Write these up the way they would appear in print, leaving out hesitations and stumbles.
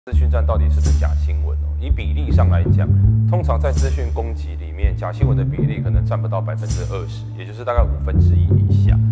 资讯战到底是不是假新闻哦？以比例上来讲，通常在资讯攻击里面，假新闻的比例可能占不到20%，也就是大概1/5以下。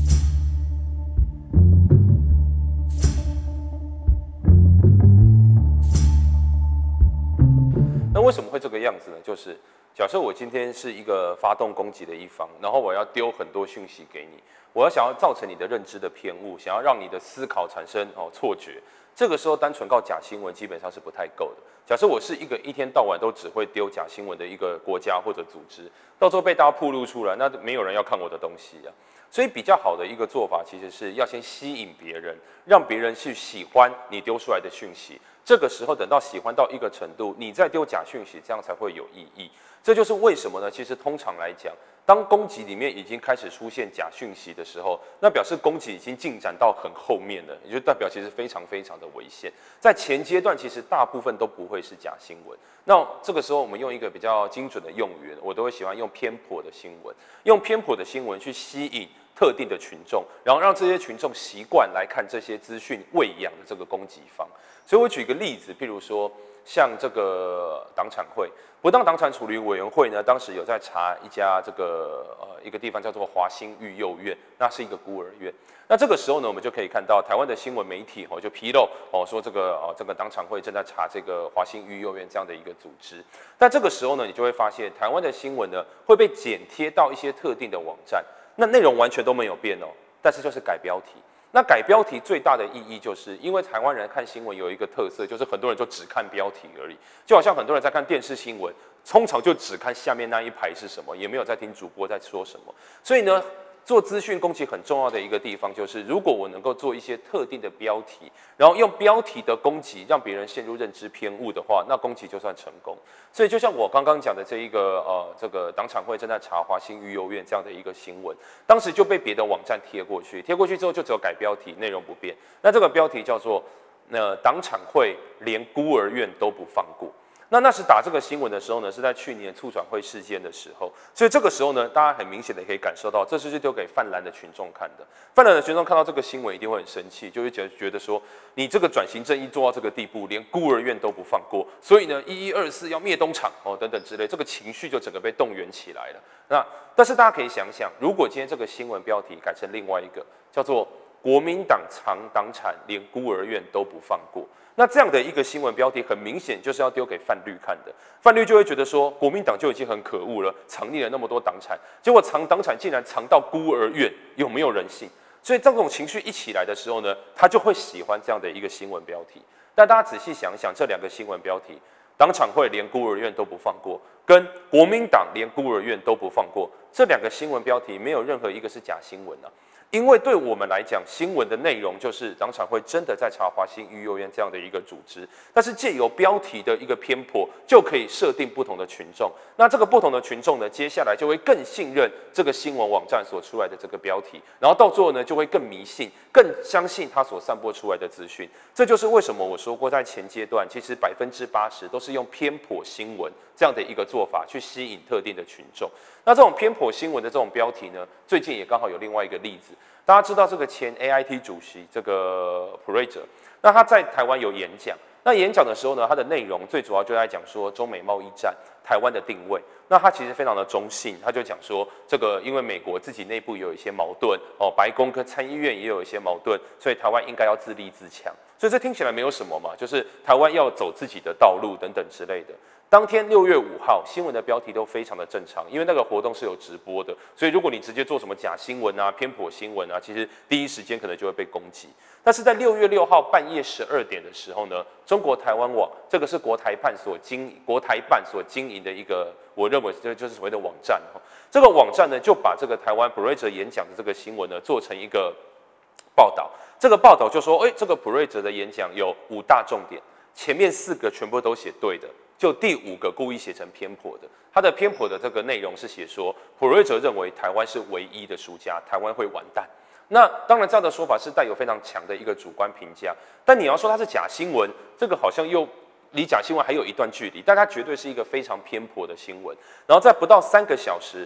那为什么会这个样子呢？就是假设我今天是一个发动攻击的一方，然后我要丢很多讯息给你，我想要造成你的认知的偏误，想要让你的思考产生错觉。这个时候单纯靠假新闻基本上是不太够的。假设我是一个一天到晚都只会丢假新闻的一个国家或者组织，到时候被大家暴露出来，那没有人要看我的东西啊。所以比较好的一个做法，其实是要先吸引别人，让别人去喜欢你丢出来的讯息。这个时候等到喜欢到一个程度，你再丢假讯息，这样才会有意义。这就是为什么呢？其实通常来讲，当攻击里面已经开始出现假讯息的时候，那表示攻击已经进展到很后面了，也就代表其实非常非常的危险。在前阶段，其实大部分都不会是假新闻。那这个时候，我们用一个比较精准的用语，我都会喜欢用偏颇的新闻，用偏颇的新闻去吸引特定的群众，然后让这些群众习惯来看这些资讯喂养的这个攻击方。所以我举一个例子，譬如说像这个党产会不当党产处理委员会呢，当时有在查一家一个地方叫做华兴育幼院，那是一个孤儿院。那这个时候呢，我们就可以看到台湾的新闻媒体就披露说这个党产会正在查这个华兴育幼院这样的一个组织。但这个时候呢，你就会发现台湾的新闻呢会被剪贴到一些特定的网站，那内容完全都没有变但是就是改标题。那改标题最大的意义，就是因为台湾人看新闻有一个特色，就是很多人就只看标题而已，就好像很多人在看电视新闻，通常就只看下面那一排是什么，也没有在听主播在说什么。所以呢，做资讯攻击很重要的一个地方，就是如果我能够做一些特定的标题，然后用标题的攻击让别人陷入认知偏误的话，那攻击就算成功。所以就像我刚刚讲的这个党产会正在查华兴育幼院这样的一个新闻，当时就被别的网站贴过去之后就只有改标题，内容不变。那这个标题叫做党产会连孤儿院都不放过。那时打这个新闻的时候呢，是在去年促转会事件的时候，所以这个时候呢，大家很明显的可以感受到，这是丢给泛蓝的群众看的。泛蓝的群众看到这个新闻一定会很生气，就会觉得说，你这个转型正义做到这个地步，连孤儿院都不放过，所以呢，1124要灭东厂等等之类，这个情绪就整个被动员起来了。但是大家可以想想，如果今天这个新闻标题改成另外一个，叫做国民党藏党产，连孤儿院都不放过。那这样的一个新闻标题，很明显就是要丢给泛绿看的。泛绿就会觉得说，国民党就已经很可恶了，藏匿了那么多党产，结果藏党产竟然藏到孤儿院，有没有人性？所以这种情绪一起来的时候呢，他就会喜欢这样的一个新闻标题。但大家仔细想想，这两个新闻标题，党产会连孤儿院都不放过，跟国民党连孤儿院都不放过，这两个新闻标题没有任何一个是假新闻啊。因为对我们来讲，新闻的内容就是党产会真的在查华兴育幼院这样的一个组织，但是借由标题的一个偏颇，就可以设定不同的群众。那这个不同的群众呢，接下来就会更信任这个新闻网站所出来的这个标题，然后到最后呢，就会更迷信、更相信他所散播出来的资讯。这就是为什么我说过，在前阶段，其实80%都是用偏颇新闻这样的一个做法去吸引特定的群众。那这种偏颇新闻的这种标题呢，最近也刚好有另外一个例子。大家知道这个前 AIT 主席这个普瑞哲，那他在台湾有演讲。那演讲的时候呢，他的内容最主要就在讲说中美贸易战台湾的定位。那他其实非常的中性，他就讲说这个因为美国自己内部有一些矛盾白宫跟参议院也有一些矛盾，所以台湾应该要自立自强。所以这听起来没有什么嘛，就是台湾要走自己的道路等等之类的。当天6月5号，新闻的标题都非常的正常，因为那个活动是有直播的，所以如果你直接做什么假新闻啊、偏颇新闻啊，其实第一时间可能就会被攻击。但是在6月6号半夜12点的时候呢，中国台湾网，这个是国台办所经营的一个，我认为就是所谓的网站。这个网站呢，就把这个台湾普瑞哲演讲的这个新闻呢，做成一个报道。这个报道就说，这个普瑞哲的演讲有5大重点，前面4个全部都写对的。就第5个故意写成偏颇的，他的偏颇的这个内容是写说，普瑞哲认为台湾是唯一的输家，台湾会完蛋。那当然这样的说法是带有非常强的一个主观评价，但你要说它是假新闻，这个好像又离假新闻还有一段距离，但它绝对是一个非常偏颇的新闻。然后在不到3个小时，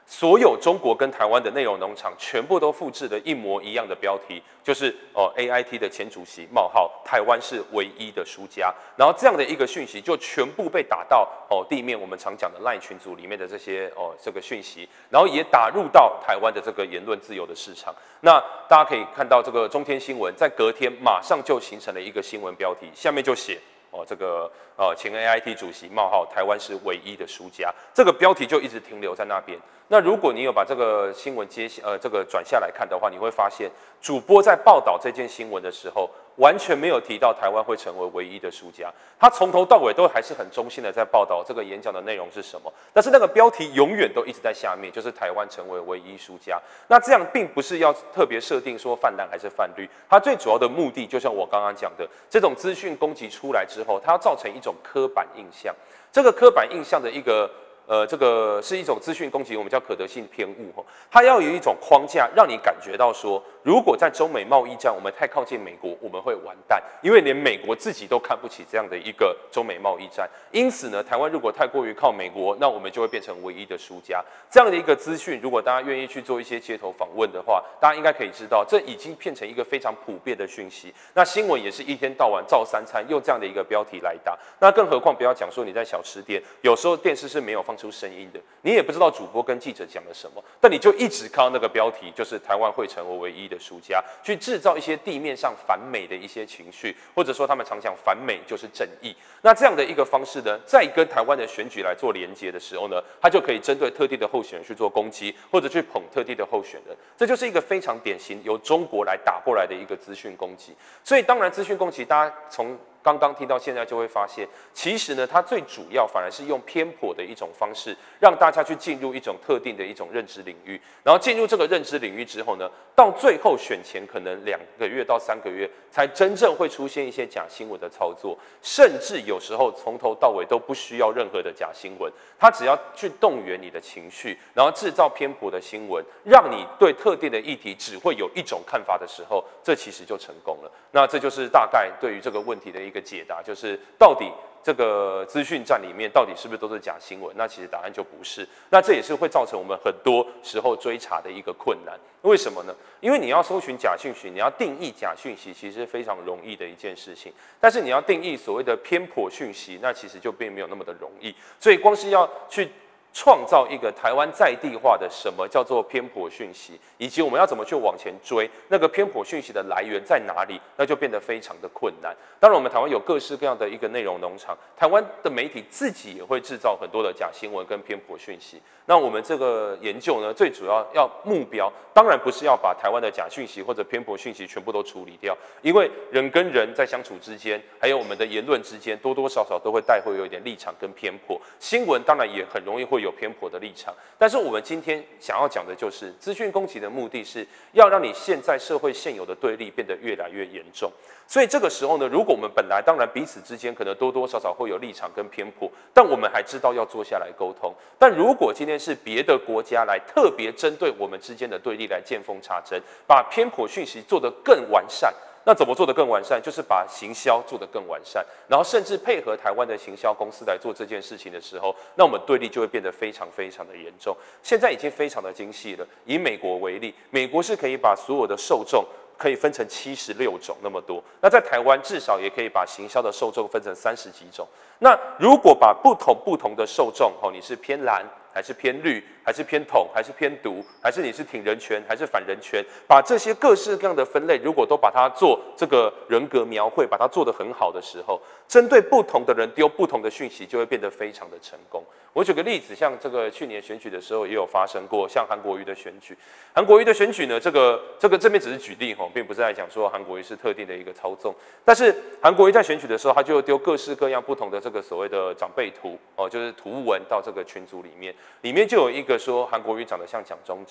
所有中国跟台湾的内容农场全部都复制了一模一样的标题，就是AIT 的前主席冒号台湾是唯一的输家，然后这样的一个讯息就全部被打到地面我们常讲的 LINE 群组里面的这些这个讯息，然后也打入到台湾的这个言论自由的市场。那大家可以看到，这个中天新闻在隔天马上就形成了一个新闻标题，下面就写这个前 AIT 主席冒号台湾是唯一的输家，这个标题就一直停留在那边。那如果你有把这个新闻这个转下来看的话，你会发现主播在报道这件新闻的时候，完全没有提到台湾会成为唯一的输家，他从头到尾都还是很中性的在报道这个演讲的内容是什么，但是那个标题永远都一直在下面，就是台湾成为唯一输家。那这样并不是要特别设定说泛蓝还是泛绿，它最主要的目的就像我刚刚讲的，这种资讯攻击出来之后，它要造成一种刻板印象，这个刻板印象的一个这个是一种资讯攻击，我们叫可得性偏误它要有一种框架，让你感觉到说，如果在中美贸易战我们太靠近美国，我们会完蛋，因为连美国自己都看不起这样的一个中美贸易战。因此呢，台湾如果太过于靠美国，那我们就会变成唯一的输家。这样的一个资讯，如果大家愿意去做一些街头访问的话，大家应该可以知道，这已经变成一个非常普遍的讯息。那新闻也是一天到晚照三餐用这样的一个标题来打。那更何况不要讲说你在小吃店，有时候电视是没有放出声音的，你也不知道主播跟记者讲了什么，但你就一直看到那个标题，就是台湾会成为唯一的输家，去制造一些地面上反美的一些情绪，或者说他们常讲反美就是正义。那这样的一个方式呢，在跟台湾的选举来做连结的时候呢，他就可以针对特定的候选人去做攻击，或者去捧特定的候选人，这就是一个非常典型由中国来打过来的一个资讯攻击。所以当然资讯攻击，大家从刚刚听到现在就会发现，其实呢，它最主要反而是用偏颇的一种方式，让大家去进入一种特定的一种认知领域，然后进入这个认知领域之后呢，到最后选前可能2个月到3个月，才真正会出现一些假新闻的操作，甚至有时候从头到尾都不需要任何的假新闻，它只要去动员你的情绪，然后制造偏颇的新闻，让你对特定的议题只会有一种看法的时候，这其实就成功了。那这就是大概对于这个问题的一个解答，就是到底这个资讯战里面到底是不是都是假新闻？那其实答案就不是。那这也是会造成我们很多时候追查的一个困难。为什么呢？因为你要搜寻假讯息，你要定义假讯息，其实是非常容易的一件事情。但是你要定义所谓的偏颇讯息，那其实就并没有那么的容易。所以光是要去创造一个台湾在地化的什么叫做偏颇讯息，以及我们要怎么去往前追那个偏颇讯息的来源在哪里，那就变得非常的困难。当然，我们台湾有各式各样的一个内容农场，台湾的媒体自己也会制造很多的假新闻跟偏颇讯息。那我们这个研究呢，最主要目标，当然不是要把台湾的假讯息或者偏颇讯息全部都处理掉，因为人跟人在相处之间，还有我们的言论之间，多多少少都会带会有一点立场跟偏颇。新闻当然也很容易会有偏颇的立场，但是我们今天想要讲的就是资讯攻击的目的是要让你现在社会现有的对立变得越来越严重。所以这个时候呢，如果我们本来当然彼此之间可能多多少少会有立场跟偏颇，但我们还知道要坐下来沟通。但如果今天是别的国家来特别针对我们之间的对立来见缝插针，把偏颇讯息做得更完善。那怎么做得更完善？就是把行销做得更完善，然后甚至配合台湾的行销公司来做这件事情的时候，那我们对立就会变得非常非常的严重。现在已经非常的精细了。以美国为例，美国是可以把所有的受众可以分成76种那么多，那在台湾至少也可以把行销的受众分成30几种。那如果把不同的受众，你是偏蓝还是偏绿，还是偏统，还是偏独，还是你是挺人权还是反人权，把这些各式各样的分类，如果都把它做这个人格描绘，把它做得很好的时候，针对不同的人丢不同的讯息，就会变得非常的成功。我举个例子，像这个去年选举的时候也有发生过，像韩国瑜的选举。韩国瑜的选举呢，这边只是举例并不是在讲说韩国瑜是特定的一个操纵。但是韩国瑜在选举的时候，他就丢各式各样不同的这个所谓的长辈图就是图文到这个群组里面就有一个说韩国瑜长得像蒋中正，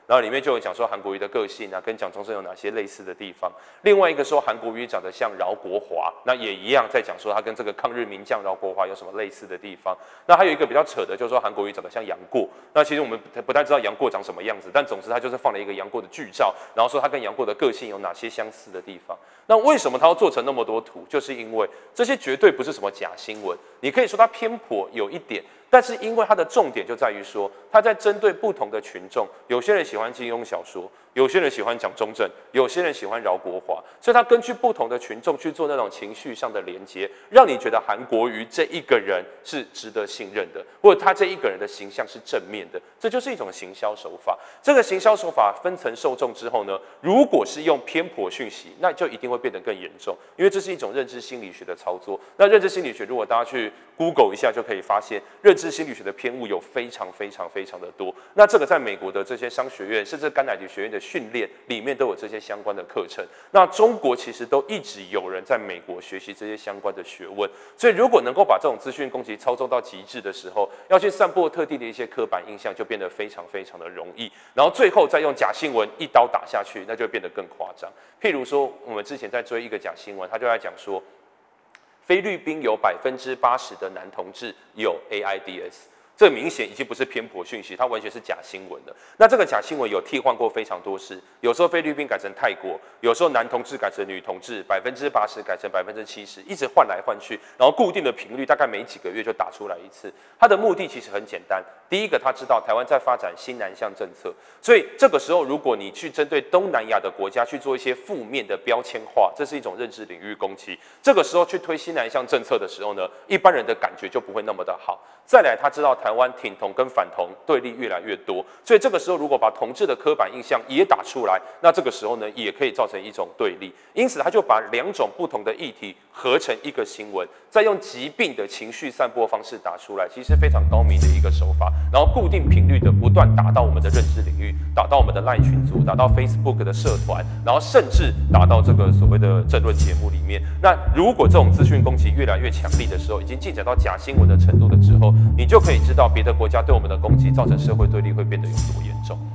然后里面就有讲说韩国瑜的个性啊，跟蒋中正有哪些类似的地方。另外一个说韩国瑜长得像饶国华，那也一样在讲说他跟这个抗日名将饶国华有什么类似的地方。那还有一个比较扯的，就是说韩国瑜长得像杨过。那其实我们不太知道杨过长什么样子，但总之他就是放了一个杨过的剧照，然后说他跟杨过的个性有哪些相似的地方。那为什么他要做成那么多图？就是因为这些绝对不是什么假新闻，你可以说它偏颇有一点，但是因为它的重点就在于说，他在针对不同的群众，有些人喜欢金庸小说，有些人喜欢蒋中正，有些人喜欢饶国华，所以他根据不同的群众去做那种情绪上的连接，让你觉得韩国瑜这一个人是值得信任的，或者他这一个人的形象是正面的，这就是一种行销手法。这个行销手法分层受众之后呢，如果是用偏颇讯息，那就一定会变得更严重，因为这是一种认知心理学的操作。那认知心理学，如果大家去 Google 一下，就可以发现认知心理学的偏误有非常的多。那这个在美国的这些商学院，甚至甘乃迪学院的训练里面都有这些相关的课程。那中国其实都一直有人在美国学习这些相关的学问。所以如果能够把这种资讯攻击操纵到极致的时候，要去散播特定的一些刻板印象，就变得非常的容易。然后最后再用假新闻一刀打下去，那就变得更夸张。譬如说，我们之前在追一个假新闻，他就在讲说，菲律宾有80%的男同志有 AIDS。这明显已经不是偏颇讯息，它完全是假新闻的。那这个假新闻有替换过非常多次，有时候菲律宾改成泰国，有时候男同志改成女同志，80%改成70%，一直换来换去，然后固定的频率大概每几个月就打出来一次。它的目的其实很简单，第一个他知道台湾在发展新南向政策，所以这个时候如果你去针对东南亚的国家去做一些负面的标签化，这是一种认知领域攻击。这个时候去推新南向政策的时候呢，一般人的感觉就不会那么的好。再来，他知道台湾挺同跟反同对立越来越多，所以这个时候如果把同志的刻板印象也打出来，那这个时候呢，也可以造成一种对立。因此，他就把两种不同的议题合成一个新闻，再用疾病的情绪散播方式打出来，其实非常高明的一个手法。然后固定频率的不断打到我们的认知领域，打到我们的 LINE 群组，打到 Facebook 的社团，然后甚至打到这个所谓的政论节目里面。那如果这种资讯攻击越来越强力的时候，已经进展到假新闻的程度的时候，你就可以知道别的国家对我们的攻击造成社会对立会变得有多严重。